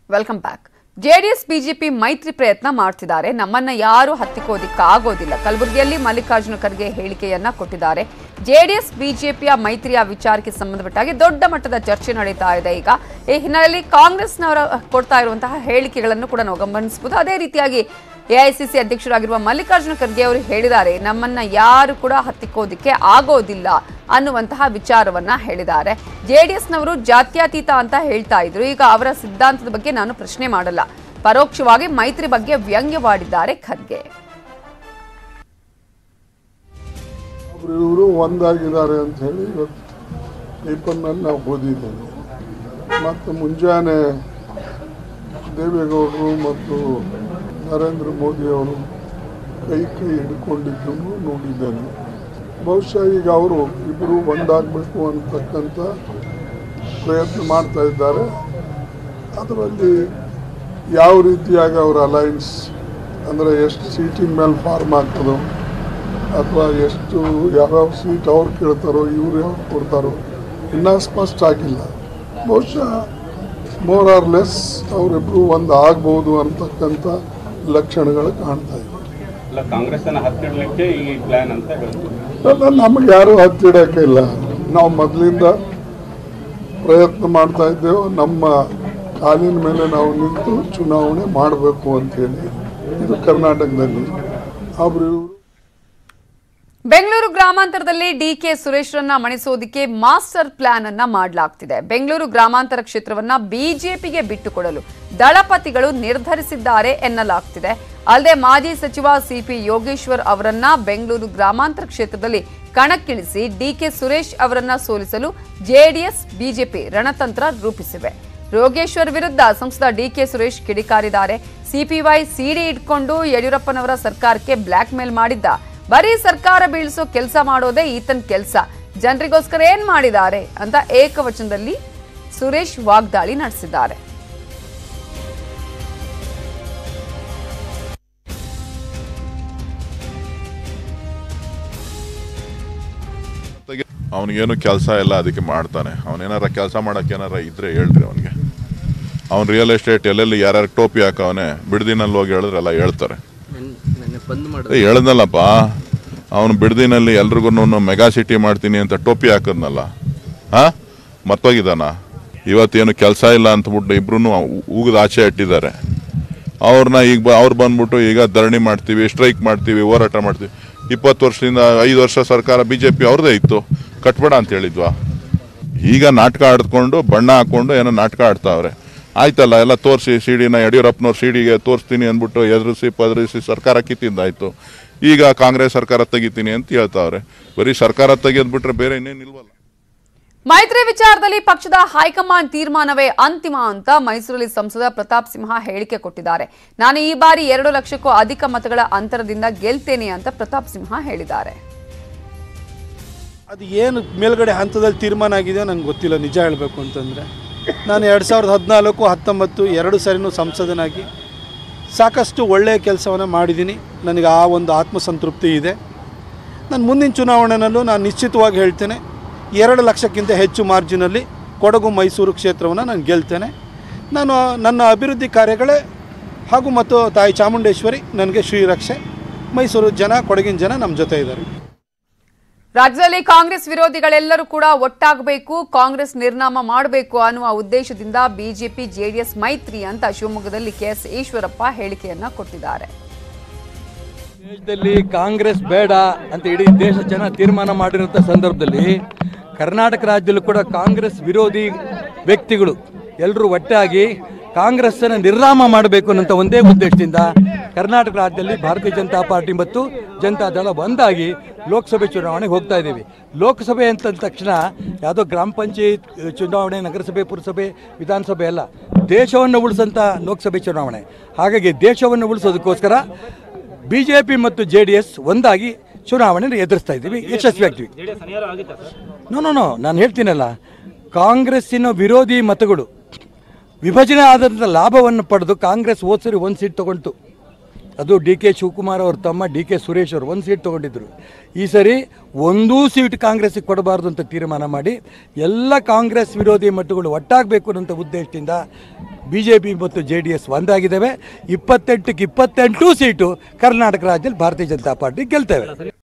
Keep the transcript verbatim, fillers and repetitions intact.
Welcome back. JDS BJP ಮೈತ್ರಿ ಪ್ರಯತ್ನ ಮಾಡ್ತಿದ್ದಾರೆ. ನಮ್ಮನ್ನ ಯಾರು ಹತ್ತಿಕ್ಕೋದಿಕ್ಕೆ ಆಗೋದಿಲ್ಲ. ಕಲಬುರಗಿಯಲ್ಲಿ ಮಲ್ಲಿಕಾರ್ಜುನ ಖರ್ಗೆ ಹೇಳಿಕೆಯನ್ನ ಕೊಟ್ಟಿದ್ದಾರೆ. ಜೆಡಿಎಸ್ ಬಿಜೆಪಿಯ ಮೈತ್ರಿಯ ವಿಚಾರಕ್ಕೆ ಸಂಬಂಧಪಟ್ಟಾಗಿ ದೊಡ್ಡ ಮಟ್ಟದ ಚರ್ಚೆ ನಡೀತಾ ಇದೆ. ಈಗ ಈ ಹಿನ್ನೆಲೆಯಲ್ಲಿ ಕಾಂಗ್ರೆಸ್ನವರ ಕೊಡ್ತಾ ಇರುವಂತಹ ಹೇಳಿಕೆಗಳನ್ನು ಕೂಡ ನಾವು ಗಮನಿಸಬಹುದು. ಅದೇ ರೀತಿಯಾಗಿ ಎಐಸಿಸಿ ಅಧ್ಯಕ್ಷರಾಗಿರುವ ಮಲ್ಲಿಕಾರ್ಜುನ ಖರ್ಗೆ ಅವರು ಹೇಳಿದ್ದಾರೆ, ನಮ್ಮನ್ನ ಯಾರು ಕೂಡ ಹತ್ತಿಕ್ಕೋದಿಕ್ಕೆ ಆಗೋದಿಲ್ಲ ಅನ್ನುವಂತಹ ವಿಚಾರವನ್ನ ಹೇಳಿದ್ದಾರೆ. ಜೆಡಿಎಸ್ನವರು ಜಾತ್ಯತೀತ ಅಂತ ಹೇಳ್ತಾ ಇದ್ರು. ಈಗ ಅವರ ಸಿದ್ಧಾಂತದ ಬಗ್ಗೆ ನಾನು ಪ್ರಶ್ನೆ ಮಾಡಲ್ಲ, ಪರೋಕ್ಷವಾಗಿ ಮೈತ್ರಿ ಬಗ್ಗೆ ವ್ಯಂಗ್ಯವಾಡಿದ್ದಾರೆ ಖರ್ಗೆ. ಇವರು ಒಂದಾಗಿದ್ದಾರೆ ಅಂತ ಹೇಳಿ ಇವತ್ತು ಪೇಪರ್ನಲ್ಲಿ ನಾವು ಓದಿದ್ದೇವೆ. ಮತ್ತು ಮುಂಜಾನೆ ದೇವೇಗೌಡರು ಮತ್ತು ನರೇಂದ್ರ ಮೋದಿ ಅವರು ಕೈ ಕೈ ಹಿಡ್ಕೊಂಡಿದ್ದನ್ನು ನೋಡಿದ್ದೇನೆ. ಬಹುಶಃ ಈಗ ಅವರು ಇಬ್ಬರು ಒಂದಾಗಬೇಕು ಅಂತಕ್ಕಂಥ ಪ್ರಯತ್ನ ಮಾಡ್ತಾ ಇದ್ದಾರೆ. ಅದರಲ್ಲಿ ಯಾವ ರೀತಿಯಾಗಿ ಅವರ ಅಲೈನ್ಸ್ ಅಂದರೆ ಎಷ್ಟು ಸೀಟಿನ ಮೇಲೆ ಫಾರ್ಮ್ ಆಗ್ತದೋ ಅಥವಾ ಎಷ್ಟು ಯಾವ್ಯಾವ ಸೀಟ್ ಅವ್ರು ಕೇಳ್ತಾರೋ ಇವ್ರು ಯಾವ್ದು ಕೊಡ್ತಾರೋ ಇನ್ನೂ ಸ್ಪಷ್ಟ ಆಗಿಲ್ಲ. ಬಹುಶಃ ಮೋರ್ ಆರ್ ಲೆಸ್ ಅವರಿಬ್ಬರು ಒಂದು ಆಗ್ಬೋದು ಅಂತಕ್ಕಂಥ ಲಕ್ಷಣಗಳು ಕಾಣ್ತಾ ಇವೆ. ನಮಗೆ ಯಾರು ಹತ್ತಿಡೋಕೆ ಇಲ್ಲ. ನಾವು ಮೊದಲಿಂದ ಪ್ರಯತ್ನ ಮಾಡ್ತಾ ಇದ್ದೇವೆ. ನಮ್ಮ ಕಾಲಿನ ಮೇಲೆ ನಾವು ನಿಂತು ಚುನಾವಣೆ ಮಾಡಬೇಕು ಅಂತೇಳಿ ಇದು ಕರ್ನಾಟಕದಲ್ಲಿ. ಅವರು ಬೆಂಗಳೂರು ಗ್ರಾಮಾಂತರದಲ್ಲಿ ಡಿಕೆ ಸುರೇಶ್ರನ್ನ ಮಣಿಸೋದಕ್ಕೆ ಮಾಸ್ಟರ್ ಪ್ಲಾನ್ ಅನ್ನ ಮಾಡಲಾಗ್ತಿದೆ. ಬೆಂಗಳೂರು ಗ್ರಾಮಾಂತರ ಕ್ಷೇತ್ರವನ್ನ ಬಿಜೆಪಿಗೆ ಬಿಟ್ಟುಕೊಡಲು ದಳಪತಿಗಳು ನಿರ್ಧರಿಸಿದ್ದಾರೆ ಎನ್ನಲಾಗ್ತಿದೆ. ಅಲ್ಲದೆ ಮಾಜಿ ಸಚಿವ ಸಿಪಿ ಯೋಗೇಶ್ವರ್ ಅವರನ್ನ ಬೆಂಗಳೂರು ಗ್ರಾಮಾಂತರ ಕ್ಷೇತ್ರದಲ್ಲಿ ಕಣಕ್ಕಿಳಿಸಿ ಡಿಕೆ ಸುರೇಶ್ ಅವರನ್ನ ಸೋಲಿಸಲು ಜೆಡಿಎಸ್ ಬಿಜೆಪಿ ರಣತಂತ್ರ ರೂಪಿಸಿವೆ. ಯೋಗೇಶ್ವರ್ ವಿರುದ್ಧ ಸಂಸದ ಡಿಕೆ ಸುರೇಶ್ ಕಿಡಿಕಾರಿದ್ದಾರೆ. ಸಿಪಿವೈ ಸಿಡಿ ಇಟ್ಕೊಂಡು ಯಡಿಯೂರಪ್ಪನವರ ಸರ್ಕಾರಕ್ಕೆ ಬ್ಲಾಕ್ ಮೇಲ್ ಮಾಡಿದ್ದ. ಬರೀ ಸರ್ಕಾರ ಬೀಳಿಸೋ ಕೆಲಸ ಮಾಡೋದೇ ಈತನ ಕೆಲಸ, ಜನರಿಗೋಸ್ಕರ ಏನ್ ಮಾಡಿದ್ದಾರೆ ಅಂತ ಏಕವಚನದಲ್ಲಿ ಸುರೇಶ್ ವಾಗ್ದಾಳಿ ನಡೆಸಿದ್ದಾರೆ. ಅವನಿಗೇನು ಕೆಲಸ ಇಲ್ಲ, ಅದಕ್ಕೆ ಮಾಡ್ತಾನೆ. ಅವನೇನಾರ ಕೆಲಸ ಮಾಡೋಕೆ ಏನಾರ ಇದ್ರೆ ಹೇಳ್ರಿ ಅವನಿಗೆ. ಅವ್ನು ರಿಯಲ್ ಎಸ್ಟೇಟ್ ಎಲ್ಲೆಲ್ಲಿ ಯಾರ್ಯಾರು ಟೋಪಿ ಹಾಕವನೆ ಬಿಡದಿನಲ್ಲಿ ಹೋಗಿ ಹೇಳಿದ್ರಲ್ಲ ಹೇಳ್ತಾರೆ. ಹೇಳ್ದಲ್ಲಪ್ಪ ಅವನು ಬಿಡದಿನಲ್ಲಿ ಎಲ್ರಿಗೂ ಮೆಗಾ ಸಿಟಿ ಮಾಡ್ತೀನಿ ಅಂತ ಟೋಪಿ ಹಾಕದ್ನಲ್ಲ, ಹಾ ಮತ್ತೋಗಿದ್ದಾನ. ಇವತ್ತೇನು ಕೆಲಸ ಇಲ್ಲ ಅಂತಬಿಟ್ಟು ಇಬ್ರು ಉಗಿದು ಆಚೆ ಇಟ್ಟಿದ್ದಾರೆ. ಅವ್ರನ್ನ ಈಗ ಬ ಅವ್ರು ಬಂದ್ಬಿಟ್ಟು ಈಗ ಧರಣಿ ಮಾಡ್ತೀವಿ, ಸ್ಟ್ರೈಕ್ ಮಾಡ್ತೀವಿ, ಹೋರಾಟ ಮಾಡ್ತೀವಿ. ಇಪ್ಪತ್ತು ವರ್ಷದಿಂದ ಐದು ವರ್ಷ ಸರ್ಕಾರ ಬಿ ಜೆ ಪಿ ಅವ್ರದ್ದೇ ಇತ್ತು, ಕಟ್ಬೇಡ ಅಂತ ಹೇಳಿದ್ವಾ? ಈಗ ನಾಟಕ ಆಡ್ಕೊಂಡು ಬಣ್ಣ ಹಾಕ್ಕೊಂಡು ಏನೋ ನಾಟಕ ಆಡ್ತಾವ್ರೆ. ಆಯ್ತಲ್ಲ, ಎಲ್ಲ ತೋರಿಸಿ ಸಿಡಿನ ಯಡಿಯೂರಪ್ಪನವ್ರು ಸಿಡಿಗೆ ತೋರಿಸ್ತೀನಿ ಅಂದ್ಬಿಟ್ಟು ಎದುರಿಸಿ ಪದರಿಸಿ ಸರ್ಕಾರ ಕಿತ್ತಿದ್ದಾಯ್ತು. ಈಗ ಕಾಂಗ್ರೆಸ್ ಸರ್ಕಾರ ತೆಗಿತೀನಿ ಅಂತ ಹೇಳ್ತಾವ್ರೆ. ಬರೀ ಸರ್ಕಾರ ತೆಗೆದ್ಬಿಟ್ರೆ ಬೇರೆ ಇನ್ನೇನಿಲ್ವಲ್ಲ. ಮೈತ್ರಿ ವಿಚಾರದಲ್ಲಿ ಪಕ್ಷದ ಹೈಕಮಾಂಡ್ ತೀರ್ಮಾನವೇ ಅಂತಿಮ ಅಂತ ಮೈಸೂರಲ್ಲಿ ಸಂಸದ ಪ್ರತಾಪ್ ಸಿಂಹ ಹೇಳಿಕೆ ಕೊಟ್ಟಿದ್ದಾರೆ. ನಾನು ಈ ಬಾರಿ ಎರಡು ಲಕ್ಷಕ್ಕೂ ಅಧಿಕ ಮತಗಳ ಅಂತರದಿಂದ ಗೆಲ್ತೇನೆ ಅಂತ ಪ್ರತಾಪ್ ಸಿಂಹ ಹೇಳಿದ್ದಾರೆ. ಅದು ಏನು ಮೇಲ್ಗಡೆ ಹಂತದಲ್ಲಿ ತೀರ್ಮಾನ ಆಗಿದೆ ನನಗೆ ಗೊತ್ತಿಲ್ಲ. ನಿಜ ಹೇಳಬೇಕು ಅಂತಂದರೆ ನಾನು ಎರಡು ಸಾವಿರದ ಹದಿನಾಲ್ಕು ಹತ್ತೊಂಬತ್ತು ಎರಡು ಸಾರಿನೂ ಸಂಸದನಾಗಿ ಸಾಕಷ್ಟು ಒಳ್ಳೆಯ ಕೆಲಸವನ್ನು ಮಾಡಿದ್ದೀನಿ. ನನಗೆ ಆ ಒಂದು ಆತ್ಮಸಂತೃಪ್ತಿ ಇದೆ. ನಾನು ಮುಂದಿನ ಚುನಾವಣೆಯಲ್ಲೂ ನಾನು ನಿಶ್ಚಿತವಾಗಿ ಹೇಳ್ತೇನೆ, ಎರಡು ಲಕ್ಷಕ್ಕಿಂತ ಹೆಚ್ಚು ಮಾರ್ಜಿನಲ್ಲಿ ಕೊಡಗು ಮೈಸೂರು ಕ್ಷೇತ್ರವನ್ನು ನಾನು ಗೆಲ್ತೇನೆ. ನಾನು ನನ್ನ ಅಭಿವೃದ್ಧಿ ಕಾರ್ಯಗಳೇ ಹಾಗೂ ಮತ್ತು ತಾಯಿ ಚಾಮುಂಡೇಶ್ವರಿ ನನಗೆ ಶ್ರೀರಕ್ಷೆ. ಮೈಸೂರು ಜನ, ಕೊಡಗಿನ ಜನ ನಮ್ಮ ಜೊತೆ ಇದ್ದಾರೆ. ರಾಜ್ಯದಲ್ಲಿ ಕಾಂಗ್ರೆಸ್ ವಿರೋಧಿಗಳೆಲ್ಲರೂ ಕೂಡ ಒಟ್ಟಾಗಬೇಕು, ಕಾಂಗ್ರೆಸ್ ನಿರ್ನಾಮ ಮಾಡಬೇಕು ಅನ್ನುವ ಉದ್ದೇಶದಿಂದ ಬಿಜೆಪಿ ಜೆಡಿಎಸ್ ಮೈತ್ರಿ ಅಂತ ಶಿವಮೊಗ್ಗದಲ್ಲಿ ಕೆಎಸ್ ಈಶ್ವರಪ್ಪ ಹೇಳಿಕೆಯನ್ನ ಕೊಟ್ಟಿದ್ದಾರೆ. ದೇಶದಲ್ಲಿ ಕಾಂಗ್ರೆಸ್ ಬೇಡ ಅಂತ ಇಡೀ ದೇಶ ಜನ ತೀರ್ಮಾನ ಮಾಡಿರುವಂಥ ಸಂದರ್ಭದಲ್ಲಿ ಕರ್ನಾಟಕ ರಾಜ್ಯದಲ್ಲೂ ಕೂಡ ಕಾಂಗ್ರೆಸ್ ವಿರೋಧಿ ವ್ಯಕ್ತಿಗಳು ಎಲ್ಲರೂ ಒಟ್ಟಾಗಿ ಕಾಂಗ್ರೆಸ್ಸನ್ನು ನಿರ್ನಾಮ ಮಾಡಬೇಕು ಅನ್ನೋಂಥ ಒಂದೇ ಉದ್ದೇಶದಿಂದ ಕರ್ನಾಟಕ ರಾಜ್ಯದಲ್ಲಿ ಭಾರತೀಯ ಜನತಾ ಪಾರ್ಟಿ ಮತ್ತು ಜನತಾ ದಳ ಒಂದಾಗಿ ಲೋಕಸಭೆ ಚುನಾವಣೆಗೆ ಹೋಗ್ತಾ ಇದ್ದೀವಿ. ಲೋಕಸಭೆ ಅಂತ ತಕ್ಷಣ ಯಾವುದೋ ಗ್ರಾಮ ಪಂಚಾಯತ್ ಚುನಾವಣೆ, ನಗರಸಭೆ, ಪುರಸಭೆ, ವಿಧಾನಸಭೆ ಅಲ್ಲ, ದೇಶವನ್ನು ಉಳಿಸೋಂಥ ಲೋಕಸಭೆ ಚುನಾವಣೆ. ಹಾಗಾಗಿ ದೇಶವನ್ನು ಉಳಿಸೋದಕ್ಕೋಸ್ಕರ ಬಿ ಜೆ ಪಿ ಮತ್ತು ಜೆ ಡಿ ಎಸ್ ಒಂದಾಗಿ ಚುನಾವಣೆಯನ್ನು ಎದುರಿಸ್ತಾ ಇದ್ದೀವಿ, ಯಶಸ್ವಿ ಆಗ್ತೀವಿ. ನೋ ನೋ ನೋ ನಾನು ಹೇಳ್ತೀನಲ್ಲ, ಕಾಂಗ್ರೆಸ್ಸಿನ ವಿರೋಧಿ ಮತಗಳು ವಿಭಜನೆ ಆದಂಥ ಲಾಭವನ್ನು ಪಡೆದು ಕಾಂಗ್ರೆಸ್ ಹೋದ ಸರಿ ಒಂದು ಸೀಟ್ ತೊಗೊಂಡು ಅದು ಡಿ ಕೆ ಶಿವಕುಮಾರ್ ಅವ್ರ ತಮ್ಮ ಡಿ ಕೆ ಸುರೇಶ್ ಅವರು ಒಂದು ಸೀಟ್ ತೊಗೊಂಡಿದ್ರು. ಈ ಸರಿ ಒಂದೂ ಸೀಟ್ ಕಾಂಗ್ರೆಸ್ಸಿಗೆ ಕೊಡಬಾರ್ದು ಅಂತ ತೀರ್ಮಾನ ಮಾಡಿ ಎಲ್ಲ ಕಾಂಗ್ರೆಸ್ ವಿರೋಧಿ ಮಟ್ಟಗಳು ಒಟ್ಟಾಗಬೇಕು ಅನ್ನೋ ಉದ್ದೇಶದಿಂದ ಬಿ ಜೆ ಪಿ ಮತ್ತು ಜೆ ಡಿ ಎಸ್ ಒಂದಾಗಿದ್ದಾವೆ. ಇಪ್ಪತ್ತೆಂಟಕ್ಕೆ ಇಪ್ಪತ್ತೆಂಟು ಸೀಟು ಕರ್ನಾಟಕ ರಾಜ್ಯದಲ್ಲಿ ಭಾರತೀಯ ಜನತಾ ಪಾರ್ಟಿ ಗೆಲ್ತೇವೆ.